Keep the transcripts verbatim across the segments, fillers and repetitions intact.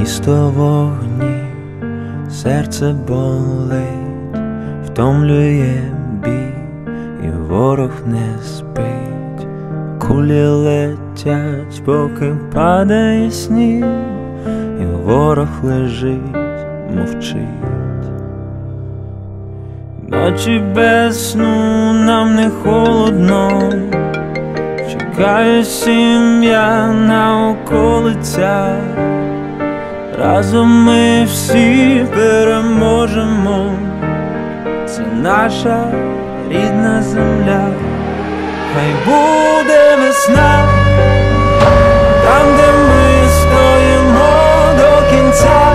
Місто вогні, серце болить, втомлює бій, і ворог не спить. Кулі летять, поки падає сніг, і ворог лежить, мовчить. Ночі без сну, нам не холодно, чекає сім'я на околицях. Разом ми всі переможемо, це наша рідна земля. Хай буде весна, там, де ми стоїмо до кінця,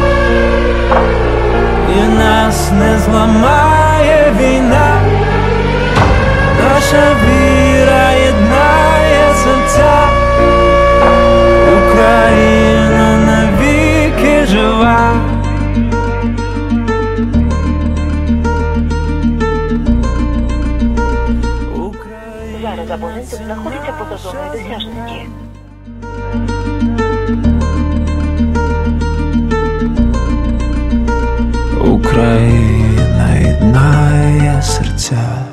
і нас не зламає війна. Наша віра єднає серця, Україна навіки жива. Зараз абонент знаходиться поза зоною досяжності. Україна єднає серця.